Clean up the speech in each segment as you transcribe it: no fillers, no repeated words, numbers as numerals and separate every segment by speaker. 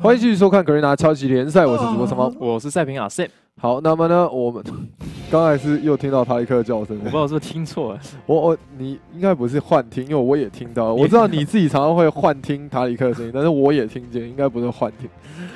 Speaker 1: 欢迎继续收看格瑞纳超级联赛，我是主播三毛，
Speaker 2: 我是赛评阿 Sam。
Speaker 1: 好，那么呢，我们刚才是又听到塔利克的叫声，
Speaker 2: 我不知道是不是听错了。
Speaker 1: 你应该不是幻听，因为我也听到了。我知道你自己常常会幻听塔里克的声音，但是我也听见，应该不是幻听。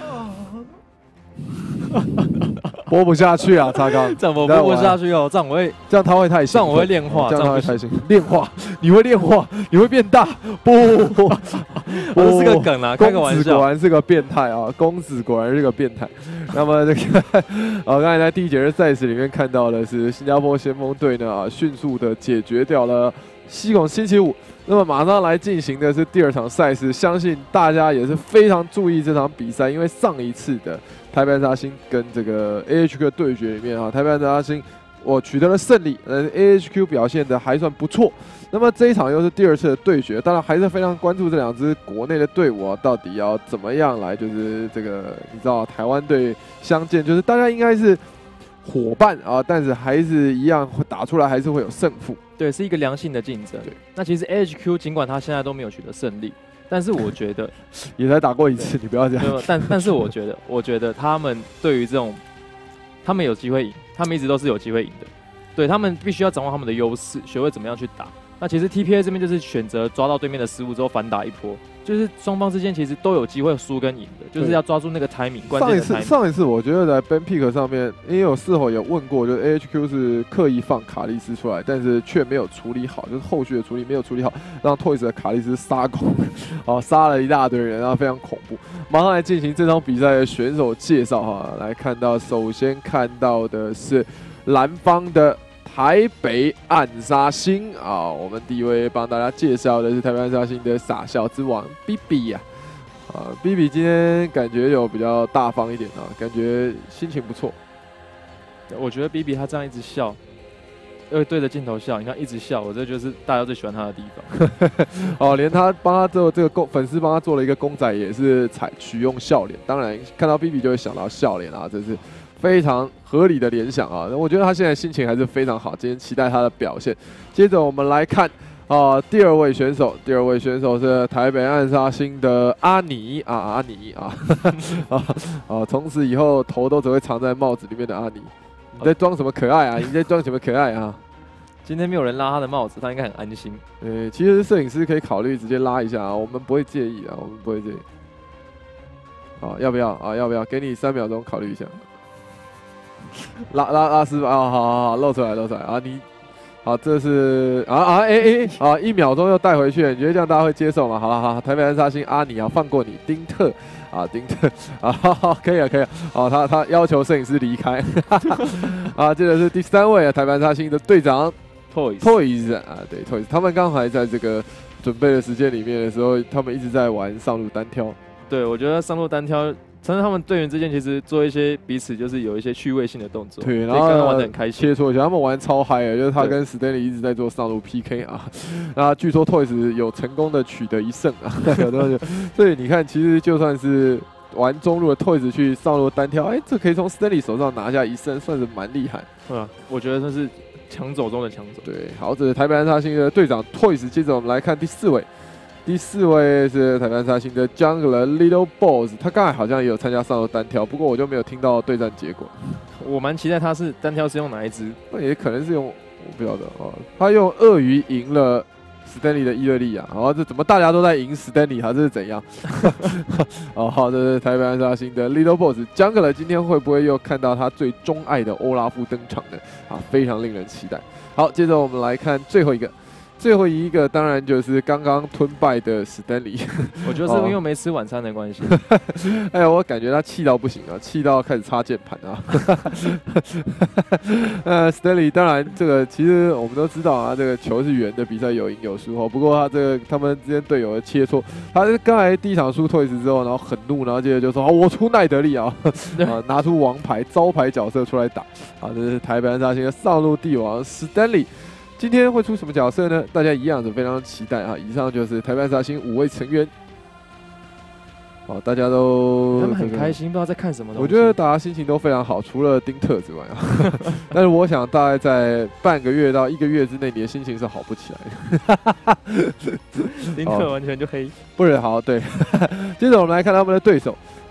Speaker 1: 播不下去啊，查刚，
Speaker 2: 这样我播不下去哦，这样
Speaker 1: 他会太兴奋，
Speaker 2: 这样我会练化，
Speaker 1: 这样他会太兴奋。练化，你会练化，你会变大。不，
Speaker 2: 这是个梗啊，开个玩笑。
Speaker 1: 公子果然是个变态啊，公子果然是个变态。那么这个，刚才在第一节的赛事里面看到的是新加坡先锋队呢，迅速的解决掉了西贡星期五。那么马上来进行的是第二场赛事，相信大家也是非常注意这场比赛，因为上一次的台北安杀星跟这个 AHQ 对决里面啊，台北安杀星我取得了胜利，AHQ 表现的还算不错。那么这一场又是第二次的对决，当然还是非常关注这两支国内的队伍啊，到底要怎么样来，就是这个你知道台湾队相见，就是大家应该是伙伴啊，但是还是一样打出来还是会有胜负。
Speaker 2: 对，是一个良性的竞争。那其实 AHQ 尽管他现在都没有取得胜利，但是我觉得
Speaker 1: 也才打过一次，你不要这样。
Speaker 2: 但是我觉得他们对于这种，他们有机会赢，他们一直都是有机会赢的。对，他们必须要掌握他们的优势，学会怎么样去打。那其实 TPA 这边就是选择抓到对面的失误之后反打一波，就是双方之间其实都有机会输跟赢的，就是要抓住那个 timing 关键的 timing。
Speaker 1: 上一次我觉得在 Ben Pick 上面，因为有事后也问过，就是 AHQ 是刻意放卡利斯出来，但是却没有处理好，就是后续的处理没有处理好，让 Toys 的卡利斯杀攻，杀了一大堆人，然后非常恐怖。马上来进行这场比赛的选手介绍哈，来看到首先看到的是蓝方的台北暗杀星啊，我们第一位帮大家介绍的是台北暗杀星的傻笑之王 BB 呀。BB 今天感觉有比较大方一点啊，感觉心情不错。
Speaker 2: 我觉得 BB 他这样一直笑，对着镜头笑，你看一直笑，我这就是大家最喜欢他的地
Speaker 1: 方。连他帮他做这个粉丝帮他做了一个公仔，也是取用笑脸。当然看到 BB 就会想到笑脸啊，这是非常合理的联想啊！我觉得他现在心情还是非常好，今天期待他的表现。接着我们来看第二位选手是台北暗杀星的阿尼啊，从此以后头都只会藏在帽子里面的阿尼。你在装什么可爱啊？你在装什么可爱啊？
Speaker 2: 今天没有人拉他的帽子，他应该很安心。
Speaker 1: 其实摄影师可以考虑直接拉一下啊，我们不会介意啊，我们不会介意。要不要？要不要？给你3秒钟考虑一下。拉丝好，露出来啊！你好，这是1秒钟又带回去了，你觉得这样大家会接受吗？好，台北暗杀星阿尼啊，放过你，丁特可以了，他要求摄影师离开接着是第3位台北暗杀星的队长 Toys 啊，对 Toys， 他们刚才在这个准备的时间里面的时候，他们一直在玩上路单挑。
Speaker 2: 对，我觉得上路单挑。但是他们队员之间其实做一些彼此就是有一些趣味性的动作，
Speaker 1: 对，然后
Speaker 2: 玩得很开心，
Speaker 1: 切磋一下，他们玩超嗨的，就是他跟 Stanley 一直在做上路 PK 啊。那据说 Toys 有成功的取得1胜啊，所以你看，其实就算是玩中路的 Toys 去上路单挑，这可以从 Stanley 手上拿下1胜，算是蛮厉害。
Speaker 2: 我觉得这是强走中的强走。
Speaker 1: 对，好，这是台北暗杀星的队长 Toys。接着我们来看第4位。第4位是台湾杀星的 Jungler Little Boss， 他刚才好像也有参加上路单挑，不过我就没有听到对战结果。
Speaker 2: 我蛮期待他是单挑是用哪一支？
Speaker 1: 那也可能是用，我不晓得哦。他用鳄鱼赢了 Stanley 的伊瑞利亚，这怎么大家都在赢 Stanley 这是怎样？好，这是台湾杀星的 Little Boss Jungler， 今天会不会又看到他最钟爱的欧拉夫登场呢？非常令人期待。好，接着我们来看最后一个当然就是刚刚吞败的史丹利，
Speaker 2: 我觉得是因为没吃晚餐的关系。
Speaker 1: 我感觉他气到不行啊，气到开始擦键盘啊。史丹利当然这个其实我们都知道啊，这个球是圆的，比赛有赢有输不过他们之间队友的切磋，他刚才第一场输退时之后，然后很怒，然后接着就说我出奈德利啊，拿出王牌招牌角色出来打。这是台北暗杀星的上路帝王史丹利。今天会出什么角色呢？大家一样是非常期待以上就是台北暗杀星5位成员。大家都
Speaker 2: 他们很开心，不知道在看什么东西。
Speaker 1: 我觉得大家心情都非常好，除了丁特之外但是我想大概在半个月到1个月之内，你的心情是好不起来的。
Speaker 2: 丁特完全就黑。
Speaker 1: 不是好，对。接着我们来看他们的对手。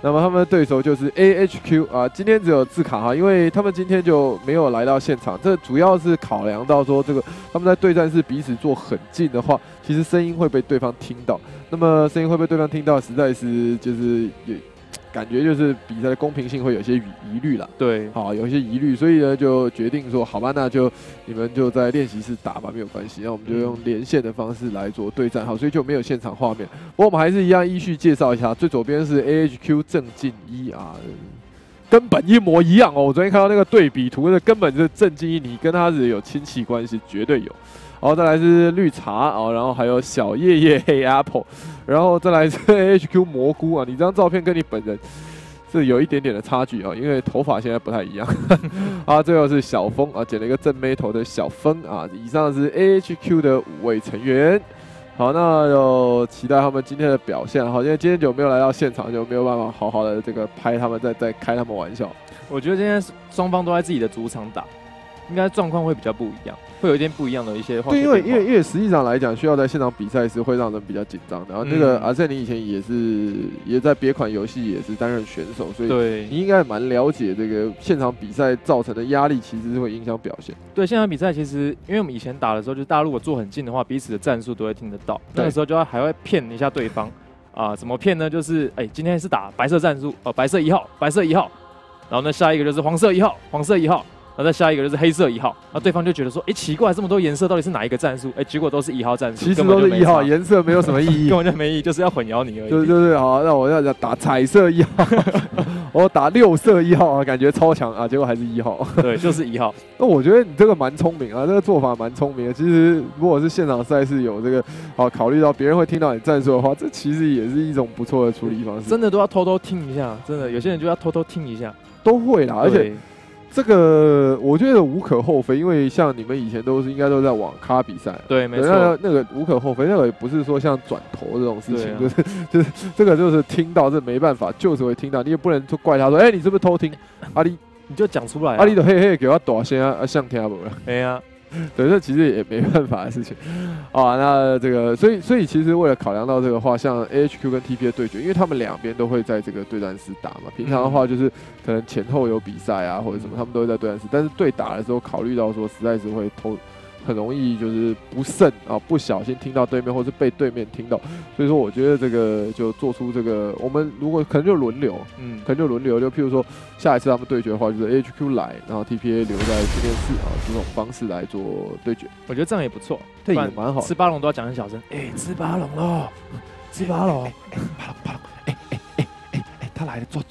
Speaker 1: 那么他们的对手就是 AHQ 啊，今天只有字卡哈，因为他们今天就没有来到现场，这主要是考量到说这个他们在对战室彼此坐很近的话，其实声音会被对方听到，那么声音会被对方听到，实在是就是也。感觉就是比赛的公平性会有些疑虑啦，
Speaker 2: 对，
Speaker 1: 好，有一些疑虑，所以呢就决定说，好吧，那就你们就在练习室打吧，没有关系，那我们就用连线的方式来做对战，好，所以就没有现场画面。不过我们还是一样依序介绍一下，最左边是 AHQ 郑敬一啊，根本一模一样哦，我昨天看到那个对比图，那根本就是郑敬一，你跟他是有亲戚关系，绝对有。然后再来是绿茶哦，然后还有小叶叶黑 Apple， 然后再来是 HQ 蘑菇啊，你这张照片跟你本人是有一点点的差距啊，因为头发现在不太一样。啊，最后是小峰啊，剪了一个正妹头的小峰啊。以上是 AHQ 的5位成员。好，那就期待他们今天的表现。好，因为今天就没有来到现场，就没有办法好好的这个拍他们，再开他们玩笑。
Speaker 2: 我觉得今天双方都在自己的主场打，应该状况会比较不一样。会有一点不一样的一些化学变化。
Speaker 1: 对，因为实际上来讲，需要在现场比赛时会让人比较紧张的。然后那个阿森尼以前也在别款游戏也是担任选手，所以你应该蛮了解这个现场比赛造成的压力，其实是会影响表现。
Speaker 2: 对，现场比赛其实因为我们以前打的时候，就是大家如果坐很近的话，彼此的战术都会听得到。那个时候就还会骗一下对方啊，怎么骗呢？就是今天是打白色战术白色1号，白色1号，然后呢下一个就是黄色1号，黄色1号。然后再下一个就是黑色1号，那对方就觉得说，奇怪，这么多颜色到底是哪一个战术？结果都是1号战术，
Speaker 1: 其实都是1号，颜色没有什么意义，
Speaker 2: 根本就没意义，就是要混淆你而已。
Speaker 1: 就是好，那我要打彩色1号，我打6色1号啊，感觉超强啊，结果还是1号。
Speaker 2: 对，就是1号。
Speaker 1: 那我觉得你这个蛮聪明啊，这个做法蛮聪明的。其实如果是现场赛事有这个考虑到别人会听到你战术的话，这其实也是一种不错的处理方式。
Speaker 2: 真的都要偷偷听一下，真的有些人就要偷偷听一下，
Speaker 1: 都会啦，而且。这个我觉得无可厚非，因为像你们以前应该都在网咖比赛，
Speaker 2: 对，没错，
Speaker 1: 那个无可厚非，那个也不是说像转头这种事情，就是这个就是听到这没办法，就是会听到，你也不能就怪他说，你是不是偷听？阿里
Speaker 2: 你就讲出来，
Speaker 1: 阿里的嘿嘿给我大声啊，像听不了，
Speaker 2: 哎呀。
Speaker 1: 对，这其实也没办法的事情啊。那这个，所以其实为了考量到这个话，像 AHQ 跟 TP 的对决，因为他们两边都会在这个对战室打嘛。平常的话，就是可能前后有比赛啊，或者什么，他们都会在对战室。但是对打的时候，考虑到说实在是会很容易就是不慎啊，不小心听到对面，或是被对面听到，所以说我觉得这个就做出这个，我们如果可能就轮流，可能就轮流，就譬如说下一次他们对决的话，就是 AHQ 来，然后 TPA 留在训练室啊，这种方式来做对决，
Speaker 2: 我觉得这样也不错，
Speaker 1: 这也蛮好。
Speaker 2: 吃巴龙都要讲很小声，吃巴龙喽，吃巴龙，巴龙。
Speaker 1: 他来了，抓！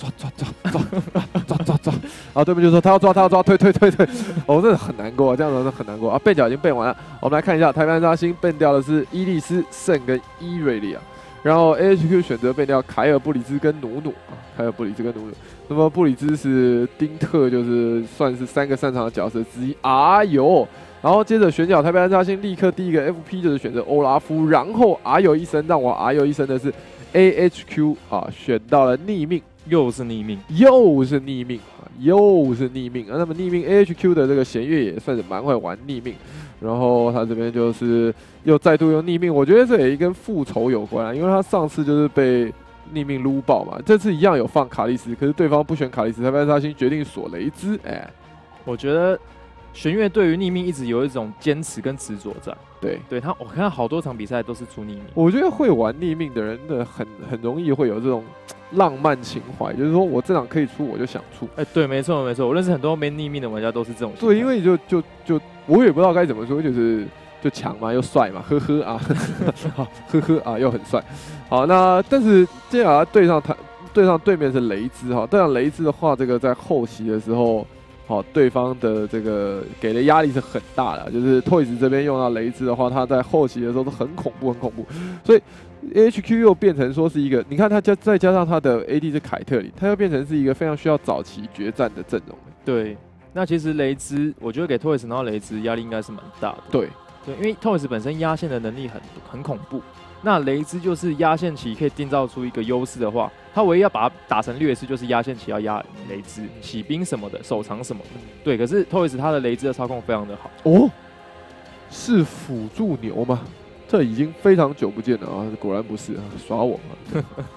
Speaker 1: 啊，对面就说他要抓，退！哦，真的很难过，这样子很难过啊。变角已经变完了，我们来看一下，台湾扎星变掉的是伊利斯、圣跟伊瑞利亚，然后 AHQ 选择变掉凯尔布里兹跟努努啊，凯尔布里兹跟努努。那么布里兹是丁特，就是算是3个擅长的角色之一。哎呦！然后接着选角台北安扎星立刻第一个 FP 就是选择欧拉夫，然后有一声让我有一声的是。AHQ 啊，选到了逆命，
Speaker 2: 又是逆命
Speaker 1: 啊！那么逆命 AHQ 的这个弦乐也算是蛮会玩逆命，然后他这边就是又再度用逆命，我觉得这也跟复仇有关啊，因为他上次就是被逆命撸爆嘛，这次一样有放卡莉丝，可是对方不选卡莉丝，台北沙星决定锁雷兹，
Speaker 2: 我觉得弦乐对于逆命一直有一种坚持跟执着在。对他，我看好多场比赛都是出逆命。
Speaker 1: 我觉得会玩逆命的人的很容易会有这种浪漫情怀，就是说我这场可以出我就想出。
Speaker 2: 对，没错，我认识很多没逆命的玩家都是这种。
Speaker 1: 对，因为就我也不知道该怎么说，就强嘛又帅嘛，呵呵啊，又很帅。好，那但是接下来对上对面是雷兹哈，对上雷兹的话，这个在后期的时候。好，对方的这个给的压力是很大的，就是 Toys 这边用到雷兹的话，他在后期的时候是很恐怖，所以 HQ 又变成说是一个，你看他再加上他的 AD 是凯特里，他又变成是一个非常需要早期决战的阵容。
Speaker 2: 对，那其实雷兹，我觉得给 Toys 拿到雷兹压力应该是蛮大的。
Speaker 1: 对，
Speaker 2: 因为 Toys 本身压线的能力很恐怖。那雷兹就是压线期可以缔造出一个优势的话，他唯一要把它打成劣势，就是压线期要压雷兹、起兵什么的、手长什么的。对，可是 Toys 他的雷兹的操控非常的好。
Speaker 1: 哦，是辅助牛吗？这已经非常久不见了啊！果然不是啊，耍我嘛。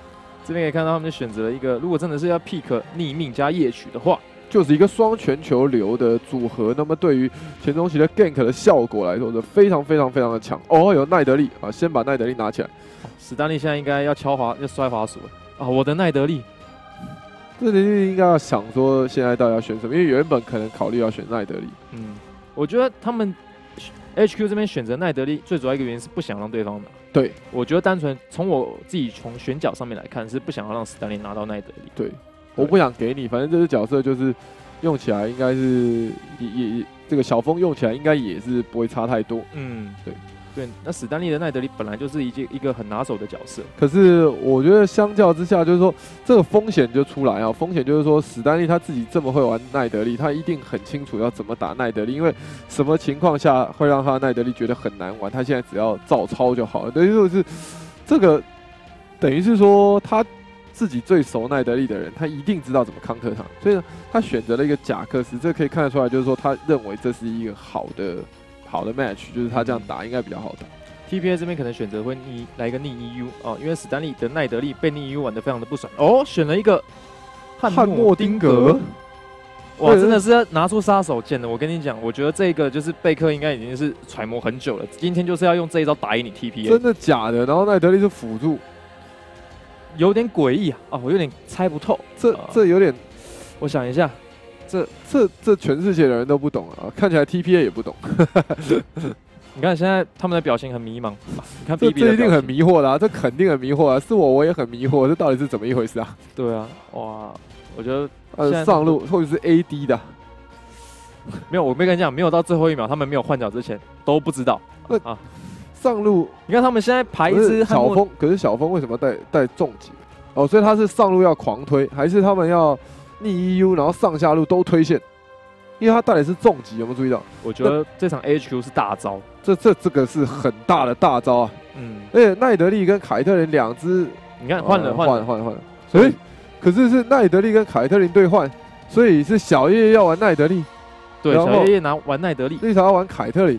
Speaker 2: 这边可以看到他们就选择了一个，如果真的是要 pick 逆命加夜曲的话，
Speaker 1: 就是一个双全球流的组合。那么对于前中期的 gank 的效果来说是非常的强。哦，有奈德利啊，先把奈德利拿起来。
Speaker 2: 史丹利现在应该要摔滑鼠了啊！我的奈德利，
Speaker 1: 这里应该要想说现在到底要选什么，因为原本可能考虑要选奈德利。
Speaker 2: 我觉得他们 HQ 这边选择奈德利最主要一个原因是不想让对方拿。
Speaker 1: 对，
Speaker 2: 我觉得单纯从我自己从选角上面来看，是不想要让史丹利拿到奈德利。
Speaker 1: 对，我不想给你，反正这个角色就是用起来应该是也这个小风用起来应该也是不会差太多。对，那
Speaker 2: 史丹利的奈德利本来就是一个很拿手的角色。
Speaker 1: 可是我觉得相较之下，就是说这个风险就出来啊，风险就是说史丹利他自己这么会玩奈德利，他一定很清楚要怎么打奈德利，因为什么情况下会让他奈德利觉得很难玩，他现在只要照抄就好了。等于就是这个，等于是说他自己最熟奈德利的人，他一定知道怎么counter他，所以呢，他选择了一个贾克斯，这可以看得出来，就是说他认为这是一个好的 match， 就是他这样打应该比较好打。
Speaker 2: TPA 这边可能选择会来一个逆 EU 哦，因为史丹利的奈德利被逆 EU 玩得非常的不爽哦，选了一个汉默丁格，哇，真的是要拿出杀手锏的。我跟你讲，我觉得这个就是贝克应该已经是揣摩很久了，今天就是要用这一招打赢你 TPA。
Speaker 1: 真的假的？然后奈德利是辅助，
Speaker 2: 有点诡异啊！我有点猜不透。
Speaker 1: 这有点，
Speaker 2: 我想一下。
Speaker 1: 这全世界的人都不懂啊，看起来 TPA 也不懂。
Speaker 2: 你看现在他们的表情很迷茫，你看 BB
Speaker 1: 这一定很迷惑的啊，这肯定很迷惑啊，是我也很迷惑，这到底是怎么一回事啊？
Speaker 2: 对啊，哇，我觉得
Speaker 1: 上路或者是 AD 的，
Speaker 2: 没有，我没跟你讲，没有到最后一秒，他们没有换角之前都不知道啊。
Speaker 1: 上路，
Speaker 2: 你看他们现在排一支
Speaker 1: 小风，可是小风为什么带重击？哦，所以他是上路要狂推，还是他们要逆 EU， 然后上下路都推线？因为他带的是重击，有没有注意到？
Speaker 2: 我觉得这场 HQ 是大招，
Speaker 1: 这个是很大的大招啊！而且奈德利跟凯特琳两支，
Speaker 2: 你看换了，
Speaker 1: 哎，可是奈德利跟凯特琳对换，所以是小叶要玩奈德利，
Speaker 2: 对，小叶玩奈德利，
Speaker 1: 绿茶要玩凯特琳，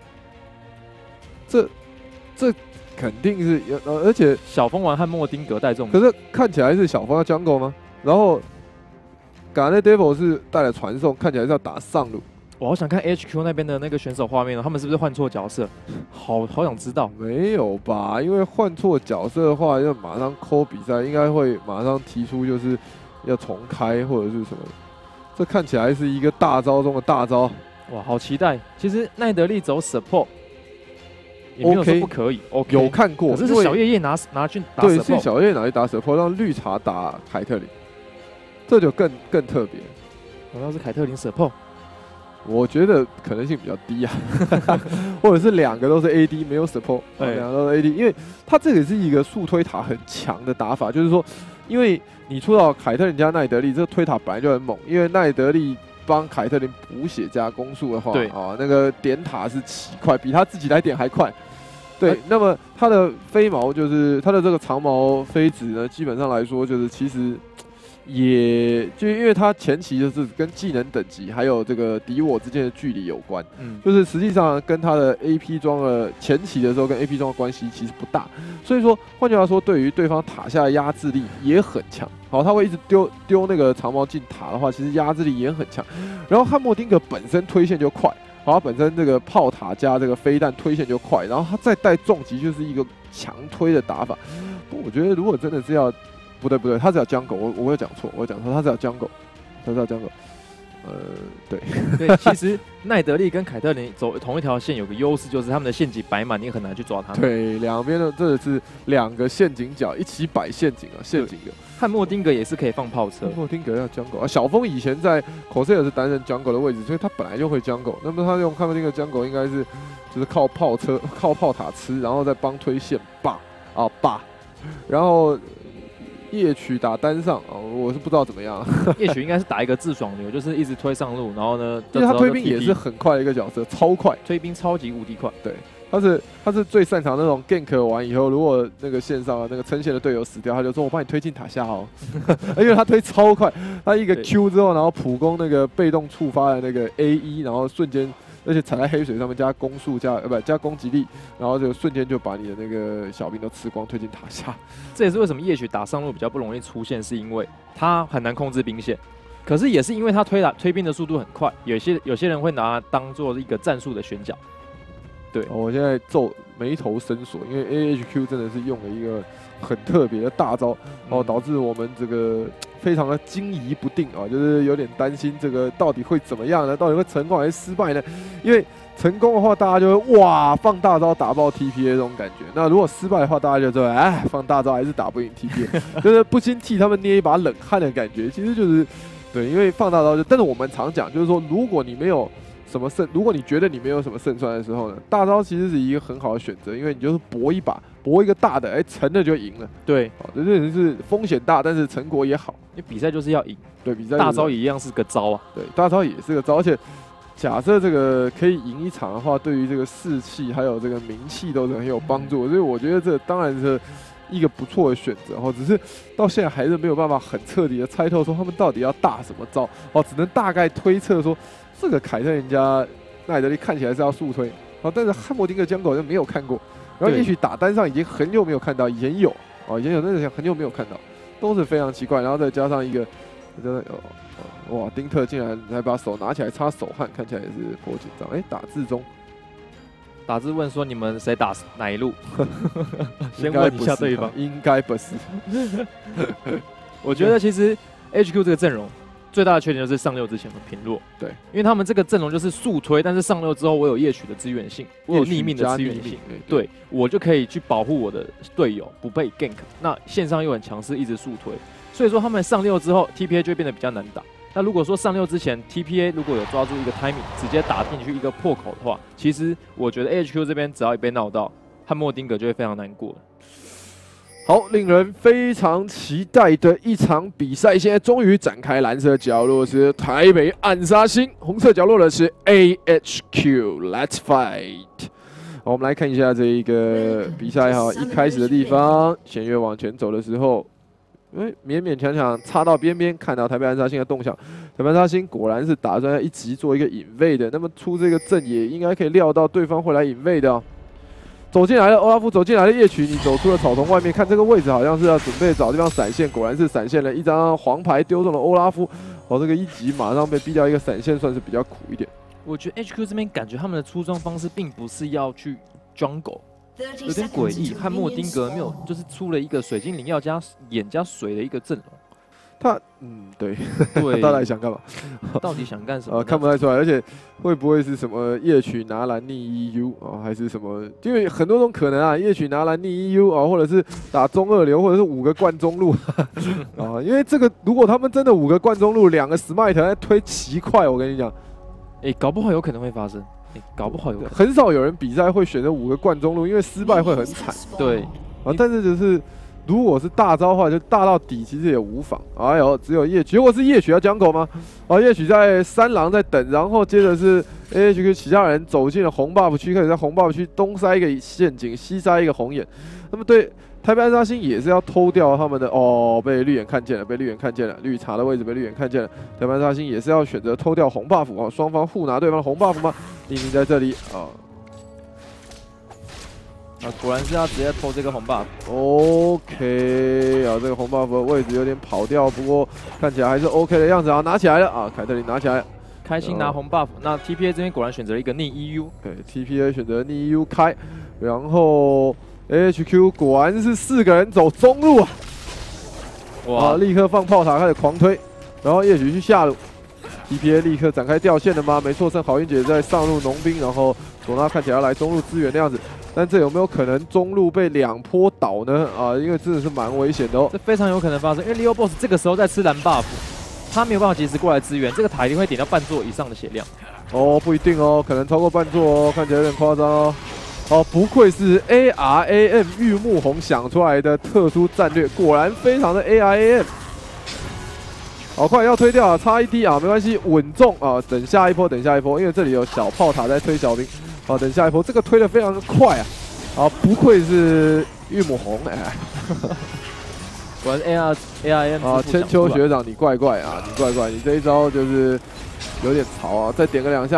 Speaker 1: 这肯定是，而且
Speaker 2: 小风玩汉默丁格带重，
Speaker 1: 可是看起来是小风要 jungle 吗？然后。Garnet Devil 是带来传送，看起来是要打上路。
Speaker 2: 我好想看 HQ 那边的那个选手画面哦，他们是不是换错角色？好想知道。
Speaker 1: 没有吧？因为换错角色的话，要马上扣比赛，应该会马上提出就是要重开或者是什么。这看起来是一个大招中的大招。
Speaker 2: 哇，好期待！其实奈德利走 support 也没有说不可以。OK，
Speaker 1: 有看过，
Speaker 2: 可是小叶拿去打 support，
Speaker 1: 对，是小叶拿去打 support， 让绿茶打凯特琳。这就更特别，
Speaker 2: 难道是凯特琳 support？
Speaker 1: 我觉得可能性比较低啊，或者是两个都是 AD 没有 support， 两个都是 AD， 因为他这个是一个速推塔很强的打法，就是说，因为你出到凯特琳加奈德利，这个推塔本来就很猛，因为奈德利帮凯特琳补血加攻速的话，
Speaker 2: 对
Speaker 1: 啊，那个点塔是奇快，比他自己来点还快。对，那么他的飞毛就是他的这个长毛飞子呢，基本上来说就是其实。也就因为它前期就是跟技能等级还有这个敌我之间的距离有关，就是实际上跟它的 AP 装的前期的时候跟 AP 装的关系其实不大，所以说换句话说，对于对方塔下的压制力也很强。好，他会一直丢那个长矛进塔的话，其实压制力也很强。然后汉默丁格本身推线就快，好，他本身这个炮塔加这个飞弹推线就快，然后他再带重击就是一个强推的打法。不过我觉得如果真的是要不对，他是要jungle，我有讲错，他是要jungle，
Speaker 2: 对，其实奈德利跟凯特琳走同一条线有个优势，就是他们的陷阱摆满，你很难去抓他们。
Speaker 1: 对，两边的这是两个陷阱角一起摆陷阱啊，陷阱的。
Speaker 2: 汉默丁格也是可以放炮车，
Speaker 1: 汉默丁格要jungle啊，小峰以前在Corsair是担任jungle的位置，所以他本来就会jungle。那么他用汉默丁格jungle应该是就是靠炮车、靠炮塔吃，然后再帮推线霸，然后。夜曲打单上啊，我是不知道怎么样。
Speaker 2: 夜曲应该是打一个自爽流，就是一直推上路，然后呢，
Speaker 1: 因为他推兵也是很快的一个角色，超快，
Speaker 2: 推兵超级无敌快。
Speaker 1: 对，他是最擅长那种 gank 完以后，如果那个线上那个撑线的队友死掉，他就说我帮你推进塔下哦，因为他推超快，他一个 Q 之后，然后普攻那个被动触发的那个 AE， 然后瞬间而且踩在黑水上面加攻速加攻击力，然后就瞬间就把你的那个小兵都吃光，推进塔下。
Speaker 2: 这也是为什么夜曲打上路比较不容易出现，是因为他很难控制兵线。可是也是因为他推兵的速度很快，有些人会拿它当做一个战术的选角。对，
Speaker 1: 我现在眉头深锁，因为 AHQ 真的是用了一个很特别的大招，导致我们这个非常的惊疑不定啊，就是有点担心这个到底会怎么样呢？到底会成功还是失败呢？因为成功的话，大家就会哇放大招打爆 TPA 这种感觉；那如果失败的话，大家就说放大招还是打不赢 TPA， 就是不禁替他们捏一把冷汗的感觉。其实就是对，因为放大招但是我们常讲就是说，如果你没有如果你觉得你没有什么胜算的时候呢，大招其实是一个很好的选择，因为你就是搏一把，搏一个大的，成了就赢了。
Speaker 2: 对，
Speaker 1: 这是风险大，但是成果也好。
Speaker 2: 因为比赛就是要赢，
Speaker 1: 对，比赛
Speaker 2: 大招也一样是个招啊。
Speaker 1: 对，大招也是个招，而且假设这个可以赢一场的话，对于这个士气还有这个名气都是很有帮助，所以我觉得这当然是一个不错的选择。只是到现在还是没有办法很彻底的猜透说他们到底要大什么招，只能大概推测说。这个凯特人家奈德利看起来是要速推，但是汉默丁格江口就没有看过，然后也许打单上已经很久没有看到，以前有，但是很久没有看到，都是非常奇怪，然后再加上一个，哇，丁特竟然还把手拿起来擦手汗，看起来也是颇紧张，打字中，
Speaker 2: 打字问说你们谁打哪一路？先问一下对方，
Speaker 1: 应该不是。
Speaker 2: 我觉得其实 HQ 这个阵容。最大的缺点就是上六之前很贫弱，
Speaker 1: 对，
Speaker 2: 因为他们这个阵容就是速推，但是上六之后我有夜曲的支援性，我有逆命的支援性，对我就可以去保护我的队友不被 gank。那线上又很强势，一直速推，所以说他们上六之后 TPA 就会变得比较难打。那如果说上六之前 TPA 如果有抓住一个 timing， 直接打进去一个破口的话，其实我觉得 AHQ 这边只要一被闹到，汉默丁格就会非常难过。
Speaker 1: 好，令人非常期待的一场比赛，现在终于展开。蓝色角落是台北暗杀星，红色角落的是 AHQ。Let's fight！ 好，我们来看一下这一个比赛哈，一开始的地方，弦月往前走的时候，勉勉强强插到边边，看到台北暗杀星的动向。台北暗杀星果然是打算要一级做一个引位的，那么出这个阵也应该可以料到对方会来引位的哦。走进来了，欧拉夫走进来了，夜曲，你走出了草丛外面，看这个位置好像是要准备找地方闪现，果然是闪现了一张黄牌丢中了欧拉夫，这个一级马上被逼掉一个闪现，算是比较苦一点。
Speaker 2: 我觉得 HQ 这边感觉他们的出装方式并不是要去 jungle， 有点诡异。汉默丁格没有，就是出了一个水精灵要加眼加水的一个阵容。对，到底想干嘛？到底想干什么？
Speaker 1: 看不太出来，而且会不会是什么夜曲拿蓝逆 EU 还是什么？因为很多种可能啊，夜曲拿蓝逆 EU 或者是打中二流，或者是5个灌中路因为这个如果他们真的5个灌中路，2个 smite 在推奇快，我跟你讲，
Speaker 2: 搞不好有可能会发生，搞不好有可能。
Speaker 1: 很少有人比赛会选择5个灌中路，因为失败会很惨。
Speaker 2: 对，
Speaker 1: 但是就是。如果是大招的话，就大到底其实也无妨。只有夜曲，如果是夜曲要江口吗？夜曲在三郎在等，然后接着是 AHQ 其他人走进了红 buff 区，开始在红 buff 区东塞一个陷阱，西塞一个红眼。那么对台北暗杀星也是要偷掉他们的被绿眼看见了，绿茶的位置被绿眼看见了。台北暗杀星也是要选择偷掉红 buff 双方互拿对方的红 buff 吗？黎明在这里
Speaker 2: 果然是要直接偷这个红
Speaker 1: buff。OK， 这个红 buff 的位置有点跑掉，不过看起来还是 OK 的样子拿起来了凯特琳拿起来，
Speaker 2: 开心拿红 buff。那 TPA 这边果然选择了一个逆 EU，
Speaker 1: 对 ，TPA 选择逆 EU 开，然后 AHQ 果然是4个人走中路哇，立刻放炮塔开始狂推，然后夜曲去下路。TPA 立刻展开掉线了吗？没错，趁好运姐在上路农兵，然后索纳看起来要来中路支援的样子。但这有没有可能中路被2波倒呢？因为真的是蛮危险的
Speaker 2: 这非常有可能发生，因为 Leo Boss 这个时候在吃蓝 buff， 他没有办法及时过来支援，这个塔一定会点到半座以上的血量。
Speaker 1: 不一定可能超过半座看起来有点夸张不愧是 ARAM 玉木宏想出来的特殊战略，果然非常的 ARAM。好快要推掉差一滴没关系，稳重等下一波，因为这里有小炮塔在推小兵。等下一波，这个推得非常的快不愧是玉木宏
Speaker 2: 果然 ARM
Speaker 1: 千秋学长你怪怪你这一招就是有点潮再点个2下，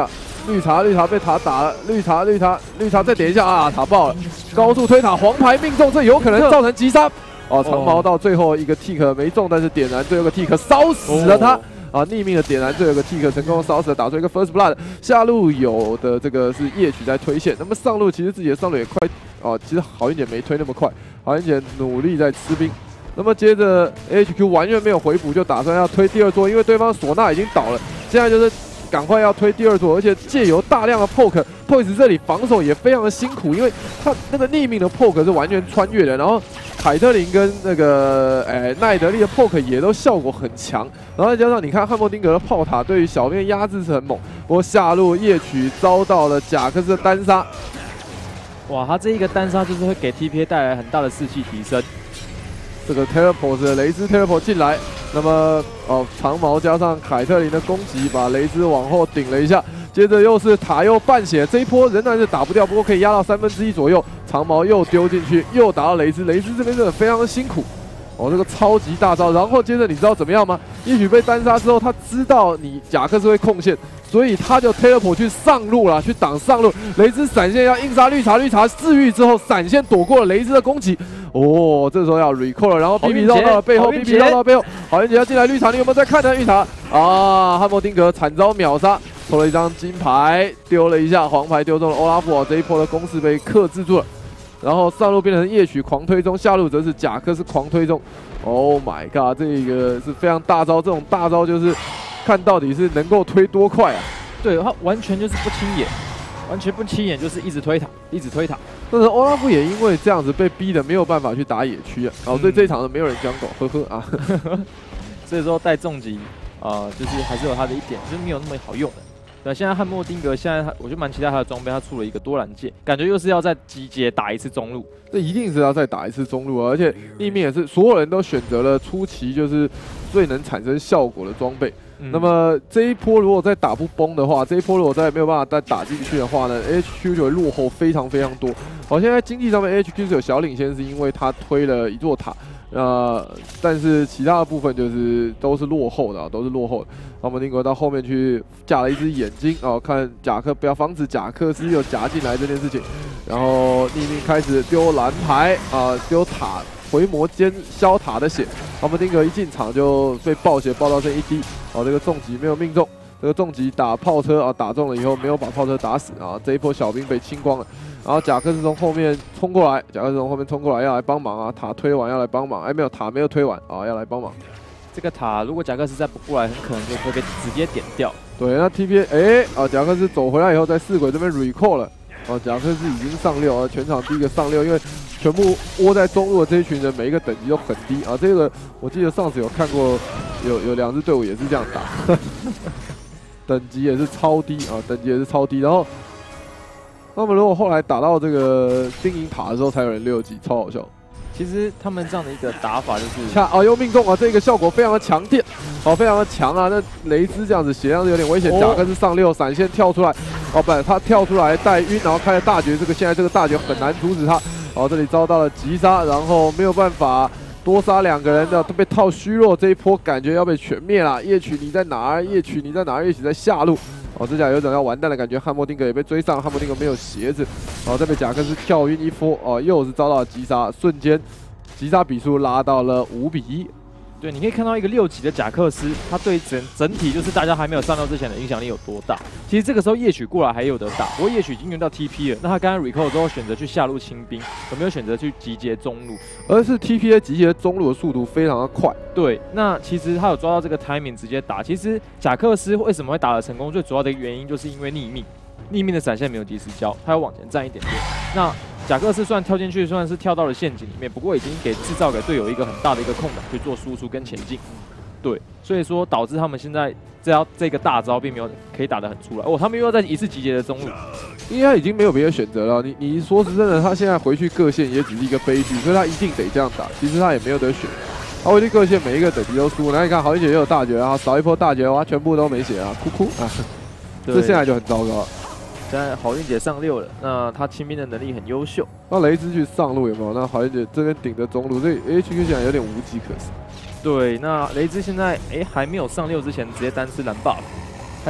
Speaker 1: 绿茶被塔打了，绿茶再点一下啊，塔爆了，高速推塔，黄牌命中，这有可能造成击杀。哦，长矛到最后一个 tick 没中，但是点燃最后一个 tick 烧死了他。啊，逆命的点燃最后一个 tick 成功烧死了，打出一个 first blood。下路有的这个是夜曲在推线，那么上路其实自己的上路也快哦，其实好一点没推那么快，好一点努力在吃兵。那么接着 HQ 完全没有回补，就打算要推第二座，因为对方唢呐已经倒了，现在就是赶快要推第二座，而且借由大量的 poke 这里防守也非常的辛苦，因为他那个逆命的 poke 是完全穿越的，然后凯特琳跟那个奈德利的 poke 也都效果很强，然后再加上你看汉默丁格的炮塔对于小兵的压制是很猛，不过下路夜曲遭到了贾克斯的单杀，
Speaker 2: 哇，他这一个单杀就是会给 TPA 带来很大的士气提升。
Speaker 1: 这个 teleport 的雷兹 teleport 进来，那么长矛加上凯特琳的攻击，把雷兹往后顶了一下，接着又是塔又半血，这一波仍然是打不掉，不过可以压到1/3左右，长矛又丢进去，又打到雷兹，雷兹这边真的非常的辛苦。哦，这个超级大招，然后接着你知道怎么样吗？也许被单杀之后，他知道你贾克斯会控线，所以他就 teleport 去上路了，去挡上路。雷兹闪现要硬杀绿茶，绿茶治愈之后闪现躲过了雷兹的攻击。哦，这时候要 recall 了，然后 BB 绕到了背后 ，BB 绕到背后，好运姐要进来，绿茶你有没有在看呢？绿茶啊，汉默丁格惨遭秒杀，抽了一张金牌，丢了一下黄牌，丢中了欧拉夫，这一波的攻势被克制住了。然后上路变成夜曲狂推中，下路则是贾克斯狂推中。Oh my god， 这个是非常大招，这种大招就是看到底是能够推多快啊！
Speaker 2: 对，他完全就是不亲眼，完全不亲眼，就是一直推塔，一直推塔。
Speaker 1: 但是欧拉夫也因为这样子被逼的没有办法去打野区啊，所以这一场没有人将狗，呵呵啊。
Speaker 2: 所以说带重击就是还是有他的一点，就是没有那么好用的。对，现在汉默丁格现在我就蛮期待他的装备，他出了一个多兰戒，感觉又是要再集结打一次中路，
Speaker 1: 这一定是要再打一次中路，而且逆命也是所有人都选择了初期就是最能产生效果的装备。那么这一波如果再打不崩的话，这一波如果再没有办法再打进去的话呢 ，HQ 就会落后非常非常多。好，现在经济上面 HQ 是有小领先，是因为他推了一座塔。但是其他的部分就是都是落后的啊，都是落后的。汉默丁格到后面去架了一只眼睛哦，看贾克不要防止贾克斯又夹进来这件事情。然后逆命开始丢蓝牌啊，丢塔回魔尖消塔的血。汉默丁格一进场就被爆血爆到剩1滴，哦，这个重击没有命中。这个重击打炮车啊，打中了以后没有把炮车打死啊，这一波小兵被清光了。然后贾克斯从后面冲过来，贾克斯从后面冲过来要来帮忙啊，塔推完要来帮忙，哎没有塔没有推完啊，要来帮忙。
Speaker 2: 这个塔如果贾克斯再不过来，很可能就会被直接点掉。
Speaker 1: 对，那 TPA 贾克斯走回来以后，在4轨这边 recall 了，贾克斯已经上6，全场第一个上6，因为全部窝在中路的这一群人，每一个等级都很低啊。这个我记得上次有看过，有2支队伍也是这样打，等级也是超低啊，等级也是超低，然后。那么如果后来打到这个丁银塔的时候，才有人6级，超好笑。
Speaker 2: 其实他们这样的一个打法就是
Speaker 1: 又命中啊，这个效果非常的强电，非常的强啊。那雷兹这样子血量是有点危险，贾克斯上6闪现跳出来，不，他跳出来带晕，然后开了大绝，现在这个大绝很难阻止他。这里遭到了击杀，然后没有办法多杀2个人的，都被套虚弱，这一波感觉要被全灭了。夜曲你在哪儿？夜曲你在哪儿？夜曲在下路。这下有种要完蛋的感觉，汉默丁格也被追上，汉默丁格没有鞋子，再被贾克斯跳晕一波，又是遭到了击杀，瞬间击杀比数拉到了5-1。
Speaker 2: 对，你可以看到一个6级的贾克斯，他对整体就是大家还没有上到之前的影响力有多大。其实这个时候夜曲过来还有得打，不过夜曲已经用到 TP 了，那他刚刚 recall 之后选择去下路清兵，有没有选择去集结中路？
Speaker 1: 而是 TPA 集结中路的速度非常的快。
Speaker 2: 对，那其实他有抓到这个 timing 直接打。其实贾克斯为什么会打得成功，最主要的原因就是因为逆命的闪现没有及时交，他要往前站一点点。那贾克斯虽然跳进去，算是跳到了陷阱里面，不过已经制造给队友一个很大的一个空档去做输出跟前进。对，所以说导致他们现在这个大招并没有可以打得很出来。他们又要再一次集结的中路，
Speaker 1: 因为他已经没有别的选择了。你说实真的，他现在回去各线也只是一个悲剧，所以他一定得这样打。其实他也没有得选，他回去各线每一个等级都输。然后你看好一姐也有大绝啊，少一波大绝的话全部都没血啊，哭啊！这现在就很糟糕。
Speaker 2: 现在好运姐上6了，那她清兵的能力很优秀。
Speaker 1: 那雷兹去上路有没有？那好运姐这边顶着中路，所以 HQ 现在有点无计可施。
Speaker 2: 对，那雷兹现在还没有上6之前直接单吃蓝 buff，还不错。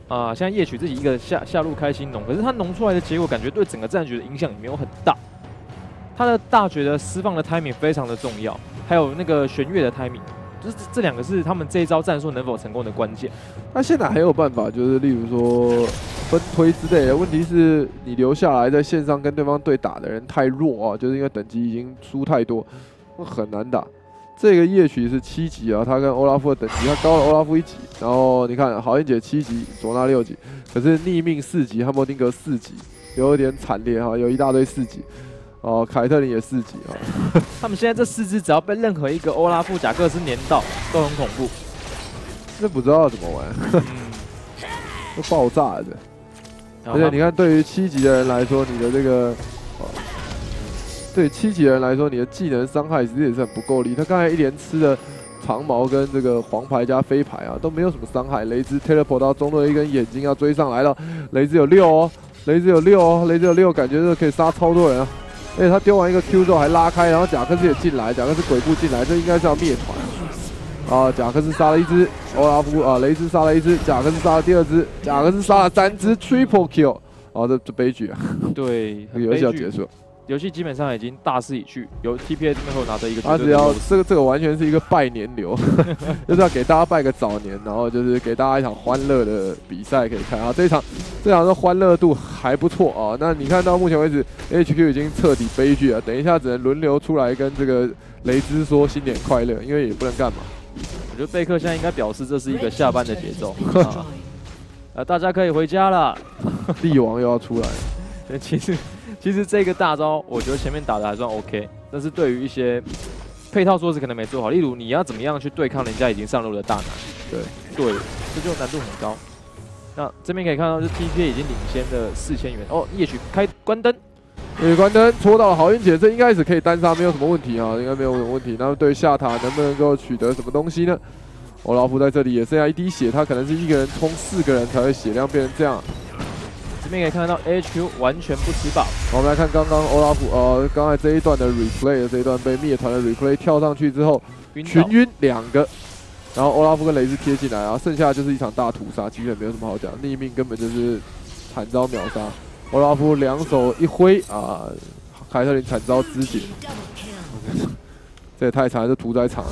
Speaker 2: 现在夜曲自己一个下路开心农，可是他农出来的结果，感觉对整个战局的影响也没有很大。他的大绝的释放的 timing 非常的重要，还有那个弦乐的 timing， 就是这两个是他们这一招战术能否成功的关键。
Speaker 1: 那现在还有办法，就是例如说分推之类的。问题是你留下来在线上跟对方对打的人太弱啊，就是因为等级已经输太多，很难打。这个夜曲是7级啊，他跟欧拉夫的等级，他高了欧拉夫1级。然后你看，好音姐7级，佐纳6级，可是逆命4级，汉默丁格4级，有一点惨烈哈，有一大堆4级。哦，凯特琳也4级啊。
Speaker 2: 他们现在这4只只要被任何一个欧拉夫、贾克斯粘到，都很恐怖。
Speaker 1: 这不知道怎么玩，都爆炸的。而且你看，对于7级的人来说，你的这个，对7级的人来说，你的技能伤害其实也是很不够力。他刚才一连吃的长矛跟这个黄牌加飞牌啊，都没有什么伤害。雷兹 teleport 到中路的一根眼睛要追上来了，雷兹有6哦，雷兹有6哦，雷兹有6，感觉这可以杀超多人啊。而且他丢完一个 Q 之后还拉开，然后贾克斯也进来，贾克斯鬼步进来，这应该是要灭团啊！贾克斯杀了1只，欧拉夫啊，雷兹杀了1只，贾克斯杀了第2只，贾克斯杀了3只 ，triple kill， 哦，这悲剧啊！
Speaker 2: 对，
Speaker 1: 这个游戏要结束。
Speaker 2: 游戏基本上已经大势已去，由 TPA 这边会拿到一个。
Speaker 1: 他只要这个完全是一个拜年流，就是要给大家拜个早年，然后就是给大家一场欢乐的比赛可以看啊。这场的欢乐度还不错啊。那你看到目前为止 ，HQ 已经彻底悲剧了。等一下只能轮流出来跟这个雷兹说新年快乐，因为也不能干嘛。
Speaker 2: 我觉得贝克现在应该表示这是一个下班的节奏大家可以回家了。
Speaker 1: 帝王又要出来了。
Speaker 2: 其实这个大招，我觉得前面打的还算 OK， 但是对于一些配套措施可能没做好，例如你要怎么样去对抗人家已经上路的大男，对，这就难度很高。那这边可以看到，是 TPA 已经领先的4000元哦，夜曲关灯，
Speaker 1: 关灯戳到了好运姐，这应该是可以单杀，没有什么问题啊，应该没有什么问题。那么对下塔能不能够取得什么东西呢？欧拉夫在这里也剩下1滴血，他可能是一个人冲4个人才会血量变成这样。
Speaker 2: 这边可以看到 HQ 完全不吃饱。
Speaker 1: 我们来看刚刚欧拉夫刚才这一段的 replay， 这一段被灭团的 replay 跳上去之后，群晕2个，然后欧拉夫跟雷兹贴进来，然后剩下就是一场大屠杀，基本没有什么好讲，逆命根本就是惨遭秒杀。欧拉夫2手一挥啊，凯特琳惨遭肢解，这也太惨了，这屠宰场了。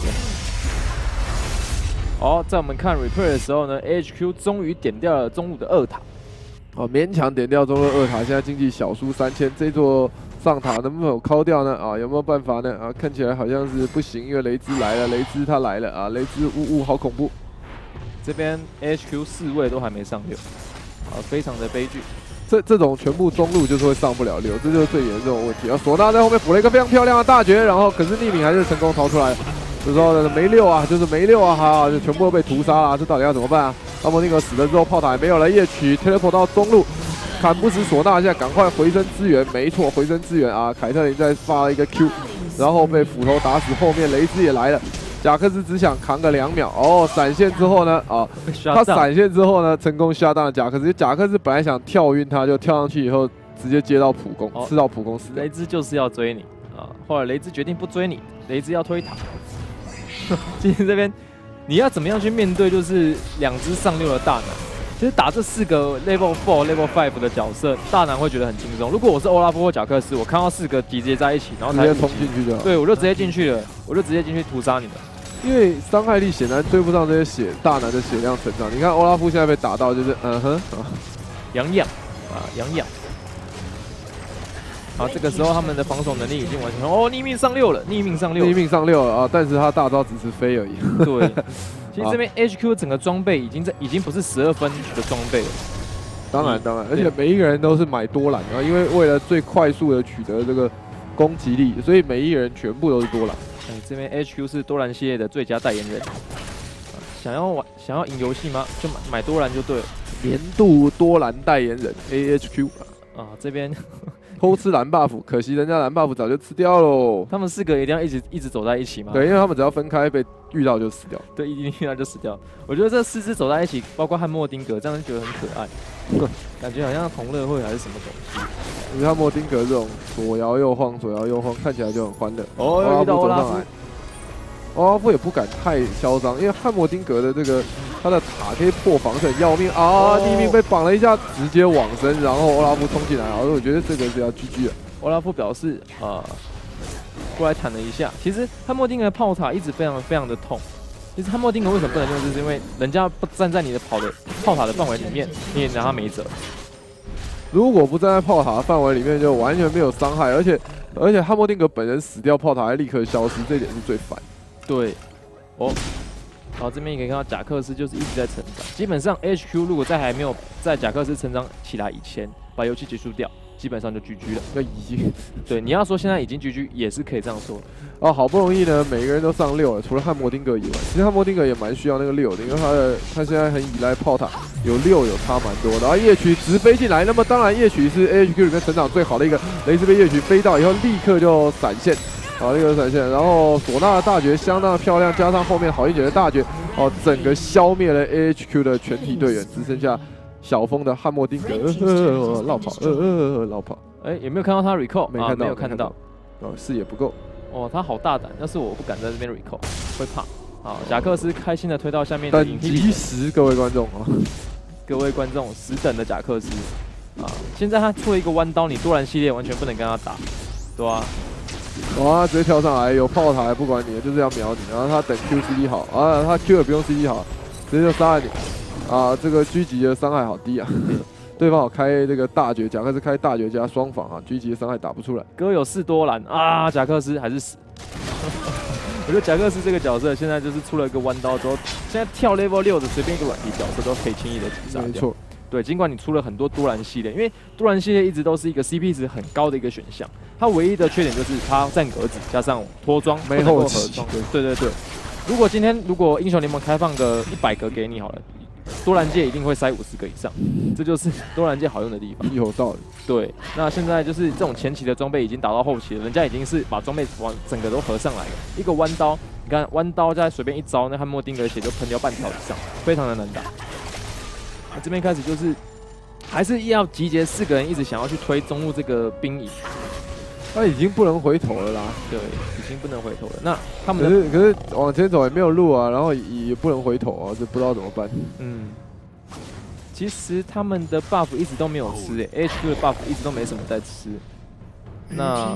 Speaker 2: 好，在我们看 replay 的时候呢 ，HQ 终于点掉了中路的2塔。
Speaker 1: 勉强点掉中路2塔，现在经济小输3000，这座上塔能不能有敲掉呢？有没有办法呢？看起来好像是不行，因为雷兹来了，雷兹他来了雷兹呜呜，好恐怖！
Speaker 2: 这边 HQ 4位都还没上6，非常的悲剧。
Speaker 1: 这种全部中路就是会上不了6，这就是最严重的问题。唢呐在后面补了一个非常漂亮的大绝，然后可是匿名还是成功逃出来。这时候没6啊，就是没6啊，就全部都被屠杀了，这到底要怎么办啊？阿莫尼格死了之后，炮塔也没有了，夜曲 teleport 到中路，砍不死唢呐，现在赶快回身支援，没错，回身支援啊！凯特琳再发了一个 Q， 然后被斧头打死，后面雷兹也来了，贾克斯只想扛个2秒，闪现之后呢，他闪现之后呢，成功下当了贾克斯，贾克斯本来想跳晕他，就跳上去以后直接接到普攻，吃到普攻死。
Speaker 2: 雷兹就是要追你后来雷兹决定不追你，雷兹要推塔。今天这边你要怎么样去面对就是2只上6的大男？其实打这4个 level 4、level 5的角色，大男会觉得很轻松。如果我是欧拉夫或贾克斯，我看到4个集结在一起，然后
Speaker 1: 直接冲进去就好。
Speaker 2: 对，我就直接进去了，我就直接进去屠杀你们。
Speaker 1: 因为伤害力显然追不上这些大男的血量成长。你看欧拉夫现在被打到就是
Speaker 2: 痒痒。好，这个时候他们的防守能力已经完全逆命上6了，逆命上6
Speaker 1: 了但是他大招只是飞而已。
Speaker 2: 对，其实这边 HQ 整个装备已经不是12分的装备了。
Speaker 1: 当然，而且每一个人都是买多兰因为为了最快速的取得这个攻击力，所以每一个人全部都是多兰。
Speaker 2: 这边 HQ 是多兰系列的最佳代言人。想要赢游戏吗？就买多兰就对了。
Speaker 1: 年度多兰代言人 AHQ
Speaker 2: 这边。
Speaker 1: 偷吃蓝 buff， 可惜人家蓝 buff 早就吃掉喽。
Speaker 2: 他们4个一定要一直走在一起吗？
Speaker 1: 对，因为他们只要分开被遇到就死掉。
Speaker 2: 对，一定遇到就死掉。我觉得这4只走在一起，包括汉默丁格，这样就觉得很可爱，感觉好像同乐会还是什么东西。
Speaker 1: 因为汉默丁格这种左摇右晃，看起来就很欢乐。
Speaker 2: 遇到欧拉夫。
Speaker 1: 奥拉夫也不敢太嚣张，因为汉默丁格的这个他的塔可以破防是很要命啊！逆命被绑了一下，直接往生，然后欧拉夫冲进来，我觉得这个是要 GG 了。
Speaker 2: 欧拉夫表示过来弹了一下。其实汉默丁格的炮塔一直非常的痛。其实汉默丁格为什么不能用，就是因为人家不站在你的炮塔的范围里面，你也拿他没辙。
Speaker 1: 如果不站在炮塔的范围里面，就完全没有伤害，而且汉默丁格本人死掉，炮塔还立刻消失，这一点是最烦。
Speaker 2: 对，然后这边也可以看到贾克斯就是一直在成长。基本上 HQ 如果在还没有在贾克斯成长起来以前把游戏结束掉，基本上就 GG 了。
Speaker 1: 那已经
Speaker 2: 对，你要说现在已经 GG 也是可以这样说。
Speaker 1: 好不容易呢，每个人都上6了，除了汉默丁格以外，其实汉默丁格也蛮需要那个6的，因为他现在很依赖炮塔，有6有差蛮多的。然后夜曲直飞进来，那么当然夜曲是 AHQ 里面成长最好的一个，雷兹被夜曲飞到以后立刻就闪现。好，那个闪现，然后唢呐的大绝相当的漂亮，加上后面好一点的大绝，整个消灭了 AHQ 的全体队员，只剩下小风的汉默丁格绕跑，绕跑。
Speaker 2: 有没有看到他 recall？
Speaker 1: 没看到，
Speaker 2: 没有看到。
Speaker 1: 视野不够。
Speaker 2: 他好大胆，要是我不敢在这边 recall， 会怕。好，贾克斯开心的推到下面的
Speaker 1: 等级10，各位观众
Speaker 2: 各位观众，10等的贾克斯现在他出了一个弯刀，你多兰系列完全不能跟他打，对吧？
Speaker 1: 他直接跳上来，有炮塔不管你，就是要秒你。然后他等 Q CD 好他 Q 也不用 CD 好，直接就杀了你这个狙击的伤害好低啊。对方有开这个大绝，贾克斯开大绝加双防狙击的伤害打不出来。
Speaker 2: 哥有4多兰贾克斯还是死。我觉得贾克斯这个角色现在就是出了一个弯刀之后，现在跳 level 6的随便一个软体角色都可以轻易的击杀掉。
Speaker 1: 没错。
Speaker 2: 对，尽管你出了很多多兰系列，因为多兰系列一直都是一个 CP 值很高的一个选项，它唯一的缺点就是它占格子，加上脱装
Speaker 1: 没后期。
Speaker 2: 对。如果英雄联盟开放个100个给你好了，多兰界一定会塞50个以上，这就是多兰界好用的地方。
Speaker 1: 有道理。
Speaker 2: 对，那现在就是这种前期的装备已经打到后期了，人家已经是把装备往整个都合上来了。一个弯刀，你看弯刀再随便一招，那汉默丁格血就喷掉半条以上，非常的难打。那这边开始就是还是要集结4个人，一直想要去推中路这个兵营。
Speaker 1: 他已经不能回头了啦。
Speaker 2: 对，已经不能回头了。那他们
Speaker 1: 可是往前走也没有路啊，然后也不能回头这不知道怎么办。
Speaker 2: 其实他们的 buff 一直都没有吃，HQ 的 buff 一直都没什么在吃。那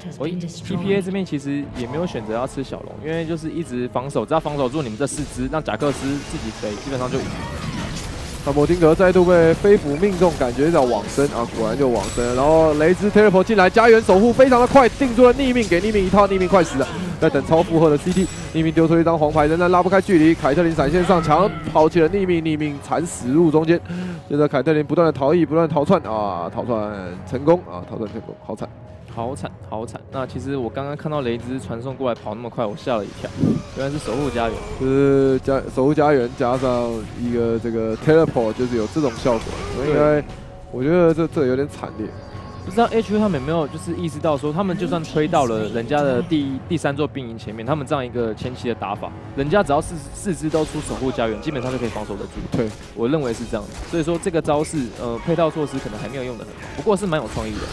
Speaker 2: TPA 这边其实也没有选择要吃小龙，因为就是一直防守，只要防守住你们这4只，让贾克斯自己飞，基本上就赢。
Speaker 1: 汉默丁格再度被飞斧命中，感觉要往生果然就往生了。然后雷兹 teleport 进来，家园守护非常的快，定住了逆命，给逆命一套，逆命快死了。在等超负荷的 CT， 逆命丢出一张黄牌，仍然拉不开距离。凯特琳闪现上墙，抛弃了逆命，逆命惨死入中间。接着凯特琳不断的逃逸，不断的逃窜逃窜成功逃窜成功，好惨。
Speaker 2: 好惨！那其实我刚刚看到雷兹传送过来跑那么快，我吓了一跳，原来是守护家园，
Speaker 1: 就是守护家园加上一个这个 teleport， 就是有这种效果。应该，我觉得这有点惨烈。
Speaker 2: 不知道 HQ 他们有没有就是意识到说，他们就算推到了人家的第3座兵营前面，他们这样一个前期的打法，人家只要四只都出守护家园，基本上就可以防守得住。
Speaker 1: 对，
Speaker 2: 我认为是这样子。所以说这个招式配套措施可能还没有用得很好，不过是蛮有创意的。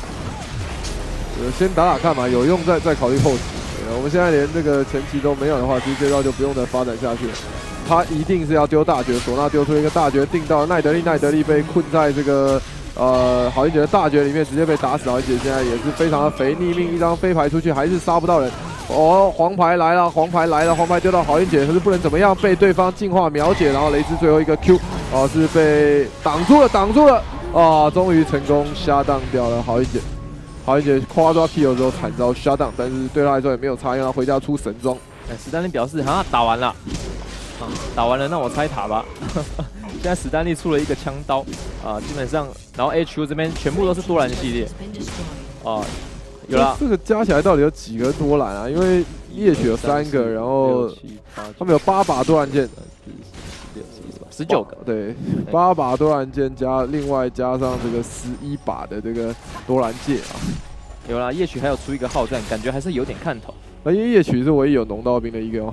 Speaker 1: 先打看嘛，有用再考虑后期。我们现在连这个前期都没有的话，其实这招就不用再发展下去了。他一定是要丢大绝，唢呐丢出一个大绝，定到奈德利被困在这个好一姐的大绝里面，直接被打死。好一姐现在也是非常的肥，逆命一张飞牌出去还是杀不到人。黄牌来了，黄牌丢到好一姐，可是不能怎么样，被对方净化秒解。然后雷兹最后一个 Q 是被挡住了终于成功下档掉了好一姐。好一姐夸抓 kill 之后惨遭 shutdown， 但是对他来说也没有差，因为他回家出神装。
Speaker 2: 史丹利表示打完了，打完了，那我拆塔吧。现在史丹利出了一个枪刀基本上，然后 HQ 这边全部都是多兰系列有啦。
Speaker 1: 这个加起来到底有几个多兰啊？因为夜曲有3个，然后他们有8把多兰剑。
Speaker 2: 19个，
Speaker 1: 对，8把多兰剑另外加上这个11把的这个多兰戒
Speaker 2: 有啦，夜曲还有出一个号战，感觉还是有点看头。
Speaker 1: 因为夜曲是唯一有农道兵的一个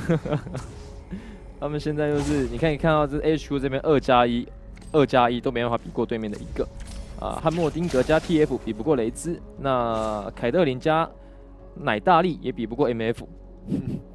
Speaker 2: 他们现在就是你可以看到这 HQ 这边2+1都没办法比过对面的一个汉默丁格加 TF 比不过雷兹，那凯特琳加奶大力也比不过 MF。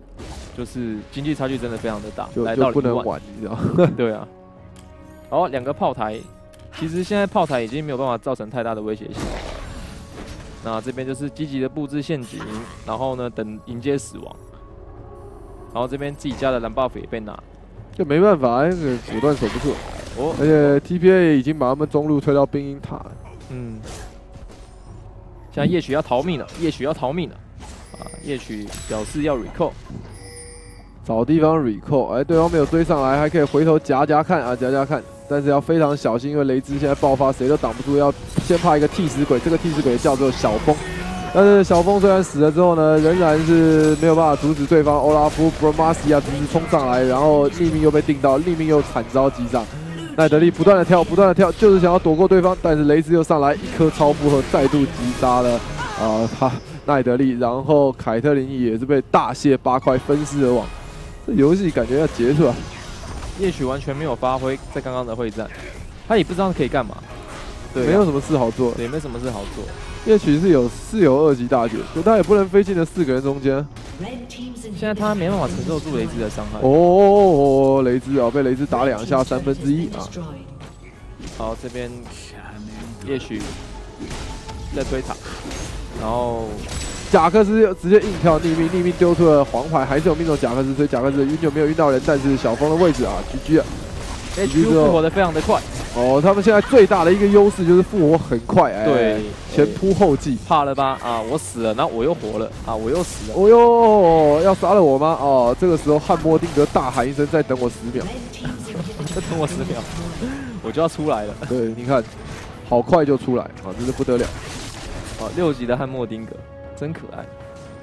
Speaker 2: 就是经济差距真的非常的大，
Speaker 1: 就
Speaker 2: 来到1万，
Speaker 1: 不能玩，你知道？
Speaker 2: 对啊。然后2个炮台，其实现在炮台已经没有办法造成太大的威胁性。那这边就是积极的布置陷阱，然后呢等迎接死亡。然后这边自己家的蓝 buff 也被拿，
Speaker 1: 就没办法，那个果断守不住。
Speaker 2: 哦，
Speaker 1: 而且 TPA 已经把他们中路推到冰鹰塔了。
Speaker 2: 嗯，现在夜曲要逃命了，夜曲要逃命了。啊，夜曲表示要 recall。
Speaker 1: 找地方 recall， 哎，对方没有追上来，还可以回头夹夹看啊，夹夹看，但是要非常小心，因为雷兹现在爆发，谁都挡不住，要先怕一个替死鬼，这个替死鬼叫做小风。但是小风虽然死了之后呢，仍然是没有办法阻止对方欧拉夫 Bromasia 直接冲上来，然后匿名又被定到，匿名又惨遭击杀。奈德利不断的跳，不断的跳，就是想要躲过对方，但是雷兹又上来一颗超负荷，再度击杀了他奈德利，然后凯特琳也是被大卸8块分尸而亡。这游戏感觉要结束了。
Speaker 2: 夜曲完全没有发挥在刚刚的会战，他也不知道可以干嘛，对、啊，
Speaker 1: 没有什么事好做，
Speaker 2: 对，没什么事好做。
Speaker 1: 夜曲是有2级大绝，可他也不能飞进了4个人中间。
Speaker 2: 现在他没办法承受住雷兹的伤害。
Speaker 1: 哦，雷兹啊，被雷兹打2下1/3啊。
Speaker 2: 好，这边夜曲在推塔，然后
Speaker 1: 贾克斯直接硬跳匿命，匿命丢出了黄牌，还是有命中贾克斯，所以贾克斯晕就没有晕到人，但是小风的位置啊 ，GG 啊
Speaker 2: ，HQ 复活的非常的快。
Speaker 1: 哦，他们现在最大的一个优势就是复活很快，哎，
Speaker 2: 对，
Speaker 1: 前仆后继，
Speaker 2: 怕了吧？啊，我死了，然后我又活了，啊，我又死了。
Speaker 1: 哦哟，要杀了我吗？哦，这个时候汉默丁格大喊一声：“再等我10秒！”
Speaker 2: 再等我10秒，我就要出来了。
Speaker 1: 对，你看，好快就出来啊，真是不得了。
Speaker 2: 啊，6级的汉默丁格真可爱。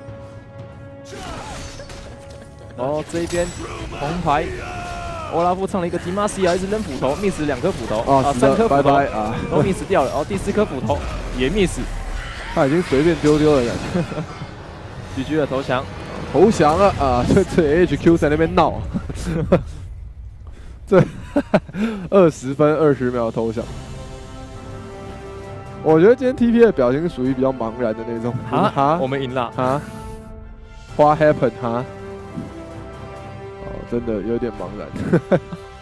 Speaker 2: 然后这一边红牌。欧拉夫唱了一个迪玛西亚，一直扔斧头 ，miss 2颗斧头啊，3颗斧头啊，都 miss 掉了，然后第4颗斧头也 miss，
Speaker 1: 他已经随便丢了感觉。
Speaker 2: GG 的投降，
Speaker 1: 投降了啊！这 HQ 在那边闹，这20分20秒投降。我觉得今天 TP 的表情属于比较茫然的那种。
Speaker 2: 哈，我们赢了
Speaker 1: 哈 ？What happened？ 哈？真的有点茫然。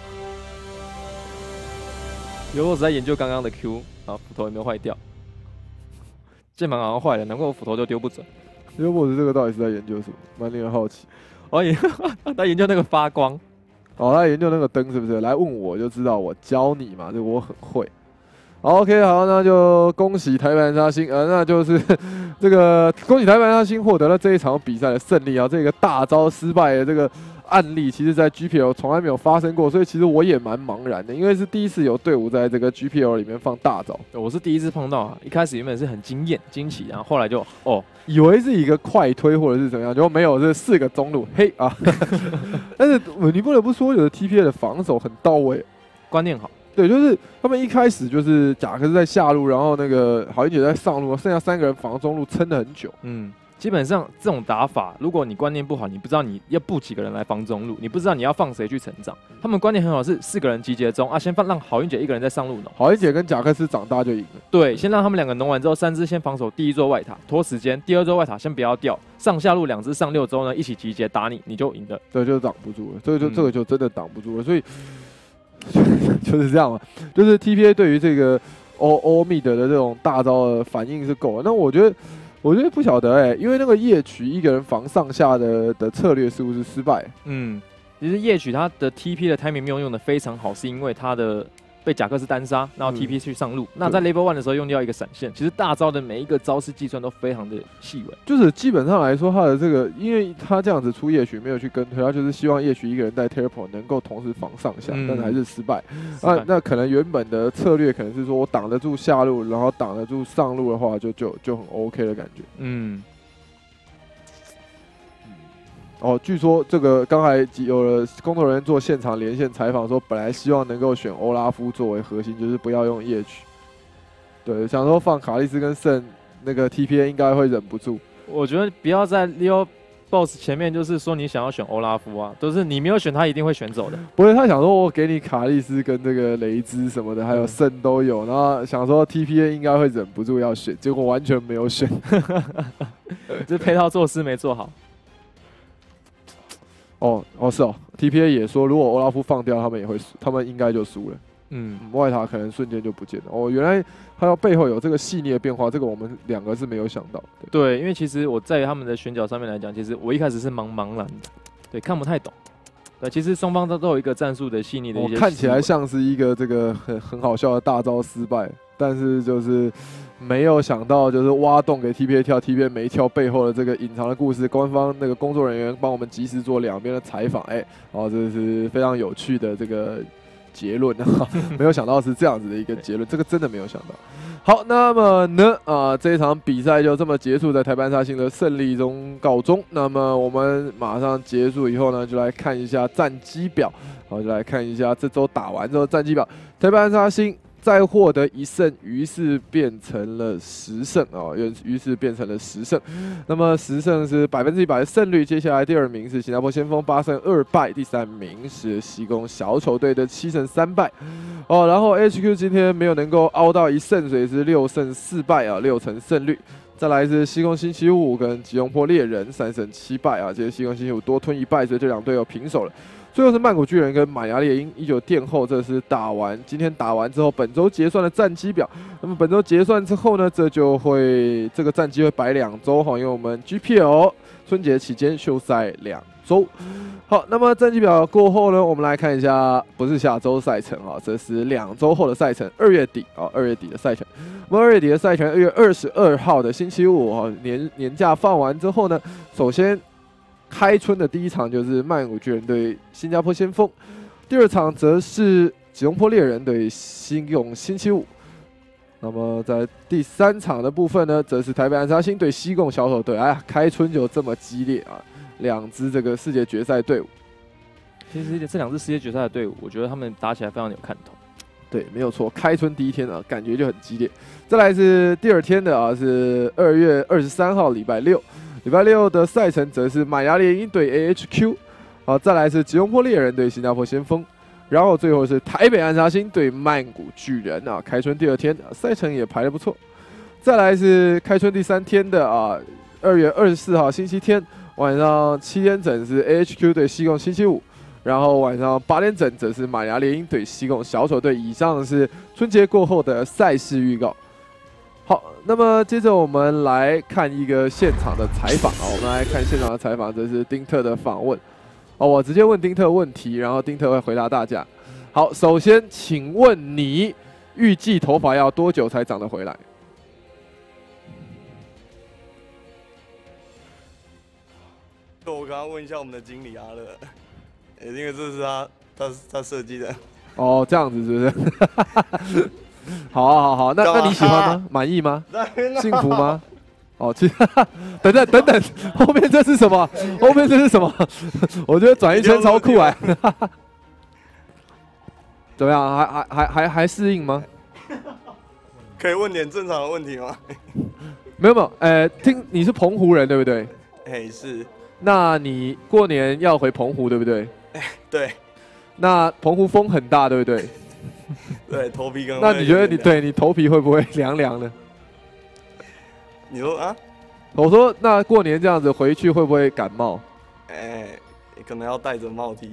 Speaker 2: 有我只在研究刚刚的 Q 啊，斧头有没有坏掉？键盘好像坏了，难怪我斧头就丢不准。
Speaker 1: 优博士这个到底是在研究什么？蛮令人好奇。
Speaker 2: 哦，他研究那个发光。
Speaker 1: 哦，他研究那个灯是不是？来问我就知道，我教你嘛，这个我很会。好 ，OK， 好，那就恭喜台版杀星，那就是这个恭喜台版杀星获得了这一场比赛的胜利啊！这个大招失败的这个案例，其实在 GPL 从来没有发生过，所以其实我也蛮茫然的，因为是第一次有队伍在这个 GPL 里面放大招。
Speaker 2: 我是第一次碰到啊，一开始原本是很惊艳、惊奇，然后后来就
Speaker 1: 以为是一个快推或者是怎么样，结果没有，这4个中路，嘿啊！但是你不得不说，有的 TPA 的防守很到位，
Speaker 2: 观念好。
Speaker 1: 对，就是他们一开始就是贾克斯在下路，然后那个郝英姐在上路，剩下3个人防中路撑了很久。
Speaker 2: 嗯，基本上这种打法，如果你观念不好，你不知道你要布几个人来防中路，你不知道你要放谁去成长。他们观念很好，是4个人集结中啊，先让郝英姐1个人在上路弄。
Speaker 1: 郝英姐跟贾克斯长大就赢了。
Speaker 2: 对，先让他们2个弄完之后，3只先防守第1座外塔，拖时间；第2座外塔先不要掉，上下路2只上6之后呢，一起集结打你，你就赢了。
Speaker 1: 对，就挡不住了，这个就真的挡不住了，所以。就是这样嘛，就是 TPA 对于这个欧密德的这种大招的反应是够的。那我觉得不晓得因为那个夜曲1个人防上下的策略是不是失败？
Speaker 2: 嗯，其实夜曲他的 TP 的 timing 没有用的非常好，是因为他的被贾克斯单杀，然后 TP 去上路。那在 Level 1的时候用掉一个闪现，其实大招的每一个招式计算都非常的细微。就是基本上来说，他的这个，因为他这样子出夜曲没有去跟推，他就是希望夜曲1个人带 Teleport 能够同时防上下，但是还是失败。那可能原本的策略可能是说我挡得住下路，然后挡得住上路的话，就很 OK 的感觉。嗯。哦，据说这个刚才有了工作人员做现场连线采访说，本来希望能够选欧拉夫作为核心，就是不要用夜曲。对，想说放卡莉斯跟圣那个 TPA 应该会忍不住。我觉得不要在 Leo Boss 前面就是说你想要选欧拉夫啊，都是你没有选他一定会选走的。不是，他想说我给你卡莉斯跟这个雷兹什么的，还有圣都有，然后想说 TPA 应该会忍不住要选，结果完全没有选，这配套措施没做好。
Speaker 1: 是哦 ，TPA 也说，如果欧拉夫放掉，他们也会输，他们应该就输了。外塔可能瞬间就不见了。原来还有背后有这个细腻的变化，这个我们两个是没有想到的。
Speaker 2: 对，因为其实我在他们的选角上面来讲，其实我一开始是茫然的，对，看不太懂。对，其实双方都有一个战术的细腻的一些，
Speaker 1: 看起来像是一个这个很好笑的大招失败，但是就是没有想到就是挖洞给 TPA 跳 ，TPA 没跳背后的这个隐藏的故事，官方那个工作人员帮我们及时做两边的采访，这是非常有趣的这个结论啊，没有想到是这样子的一个结论，这个真的没有想到。好，那么呢，这一场比赛就这么结束，在台湾沙星的胜利中告终。那么我们马上结束以后呢，就来看一下战绩表，就来看一下这周打完之后战绩表。台湾沙星再获得1胜，于是变成了10胜于是变成了10胜。那么10胜是100%的胜率。接下来第2名是新加坡先锋8胜2败，第3名是西贡小丑队的7胜3败。然后 HQ 今天没有能够凹到1胜，所以是6胜4败6成胜率。再来是西贡星期五跟吉隆坡猎人3胜7败接着西贡星期五多吞1败，所以这两队又平手了。最后是曼谷巨人跟马牙猎鹰，19殿后，这是今天打完之后，本周结算的战绩表。那么本周结算之后呢，这个战绩会摆2周因为我们 GPL 春节期间休赛2周。好，那么战绩表过后呢，我们来看一下，不是下周赛程这是2周后的赛程，2月底2月底的赛程。我们2月底的赛程，2月22号的星期五年假放完之后呢，首先开春的第一场就是曼谷巨人对新加坡先锋，第2场则是吉隆坡猎人对新永星期五。那么在第3场的部分呢，则是台北安沙星对西贡小丑队。开春就这么激烈2支这个世界决赛队伍。
Speaker 2: 其实这2支世界决赛的队伍，我觉得他们打起来非常有看头。
Speaker 1: 对，没有错，开春第一天感觉就很激烈。再来是第2天的是2月23号礼拜六。礼拜六的赛程则是马牙猎鹰对 AHQ， 再来是吉隆坡猎人对新加坡先锋，然后最后是台北安沙星对曼谷巨人开春第2天赛程也排得不错。再来是开春第3天的2月24号星期天晚上7点整是 AHQ 对西贡星期五，然后晚上8点整则是马牙猎鹰对西贡小丑队。以上是春节过后的赛事预告。好，那么接着我们来看一个现场的采访我们来看现场的采访，这是丁特的访问我直接问丁特问题，然后丁特会回答大家。好，首先请问你预计头发要多久才长得回来？
Speaker 3: 我刚刚问一下我们的经理阿乐，因为这是他设计的。
Speaker 1: 这样子是不是？好，那你喜欢吗？满意吗？幸福吗？等等，后面这是什么？后面这是什么？我觉得转一圈超酷怎么样？还适应吗？
Speaker 3: 可以问点正常的问题吗？
Speaker 1: 没有，听你是澎湖人对不对？
Speaker 3: 是。
Speaker 1: 那你过年要回澎湖对不对？
Speaker 3: 对。
Speaker 1: 那澎湖风很大对不对？
Speaker 3: 对，头皮跟。
Speaker 1: 那你觉得你头皮会不会凉凉的？
Speaker 3: 你说
Speaker 1: 我说那过年这样子回去会不会感冒？
Speaker 3: 可能要戴着帽 T。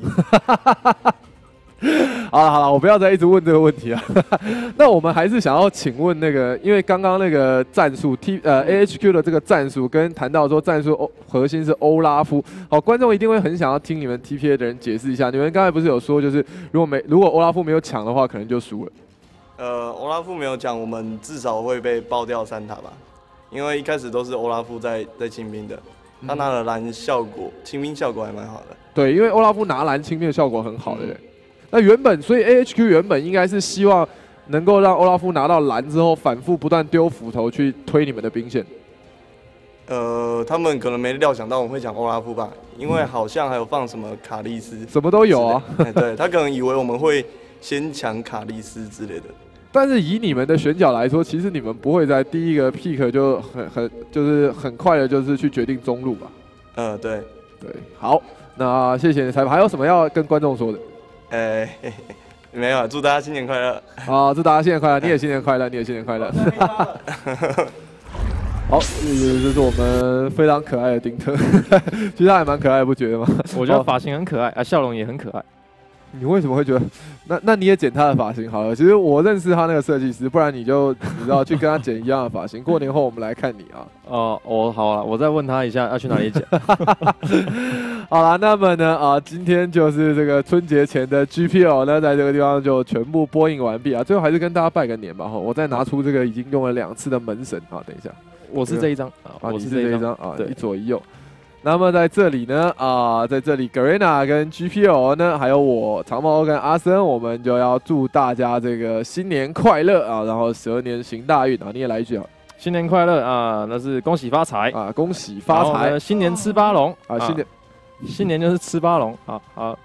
Speaker 1: 好了，我不要再一直问这个问题了。那我们还是想要请问那个，因为刚刚那个战术AHQ 的这个战术，跟谈到说战术核心是欧拉夫，观众一定会很想要听你们 TPA 的人解释一下。你们刚才不是有说，就是如果欧拉夫没有抢的话，可能就输了。
Speaker 3: 欧拉夫没有抢，我们至少会被爆掉3塔吧，因为一开始都是欧拉夫在清兵的，他拿了蓝清兵效果还蛮好的。
Speaker 1: 对，因为欧拉夫拿蓝清兵的效果很好的。那所以 AHQ 原本应该是希望能够让欧拉夫拿到蓝之后，反复不断丢斧头去推你们的兵线。
Speaker 3: 他们可能没料想到我们会讲欧拉夫吧，因为好像还有放什么卡利斯，
Speaker 1: 什么都有啊。
Speaker 3: 对，他可能以为我们会先抢卡利斯之类的。
Speaker 1: 但是以你们的选角来说，其实你们不会在第一个 pick 就就是很快的，就是去决定中路吧？
Speaker 3: 对。
Speaker 1: 好，那谢谢你采访，还有什么要跟观众说的？
Speaker 3: 没有，祝大家新年快乐！
Speaker 1: 祝大家新年快乐！你也新年快乐，你也新年快乐！ 好，这是我们非常可爱的丁特，其实他还蛮可爱的，不觉得吗？
Speaker 2: 我觉得发型很可爱啊，笑容也很可爱。
Speaker 1: 你为什么会觉得？那你也剪他的发型好了。其实我认识他那个设计师，不然你知道去跟他剪一样的发型。过年后我们来看你啊。
Speaker 2: 好了，我再问他一下要去哪里剪。
Speaker 1: 好了，那么呢今天就是这个春节前的 GPL 呢，在这个地方就全部播映完毕啊。最后还是跟大家拜个年吧哈。我再拿出这个已经用了2次的门神啊，等一下，
Speaker 2: 我是这一张
Speaker 1: 我是这一张啊，
Speaker 2: 对，
Speaker 1: 一左一右。那么在这里呢在这里 Garena 跟 GPL 呢，还有我长毛跟阿森，我们就要祝大家这个新年快乐啊，然后12年行大运啊，你也来一句啊，
Speaker 2: 新年快乐啊，那是恭喜发财
Speaker 1: 啊，恭喜发财，
Speaker 2: 新年吃巴龙
Speaker 1: 啊，
Speaker 2: 新年就是吃巴龙，好，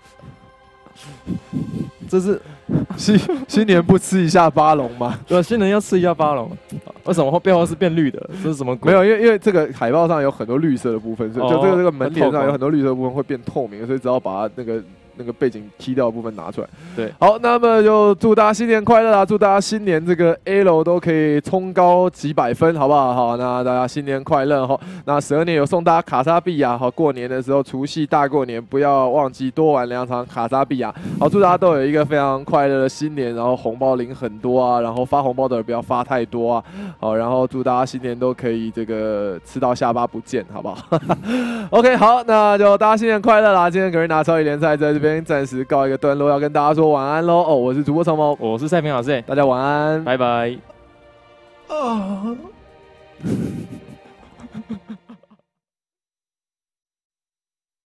Speaker 2: 这是
Speaker 1: 新年不吃一下巴龙吗？
Speaker 2: 对，新年要吃一下巴龙，为什么背后是变绿的？这是什么鬼？
Speaker 1: 没有，因为这个海报上有很多绿色的部分，所以就这个门帘上有很多绿色的部分会变透明，所以只要把它那个背景踢掉的部分拿出来。
Speaker 2: 对，
Speaker 1: 好，那么就祝大家新年快乐啦！祝大家新年这个 L 都可以冲高几百分，好不好？好，那大家新年快乐哈！那12年有送大家卡莎币啊，好，过年的时候除夕大过年不要忘记多玩2场卡莎币啊！好，祝大家都有一个非常快乐的新年，然后红包领很多啊，然后发红包的人不要发太多啊，好，然后祝大家新年都可以这个吃到下巴不见，好不好？OK， 好，那就大家新年快乐啦！今天Garena超级联赛在这边暂时告一个段落，要跟大家说晚安喽。我是主播长毛，
Speaker 2: 我是赛平老师，
Speaker 1: 大家晚安，
Speaker 2: 拜拜。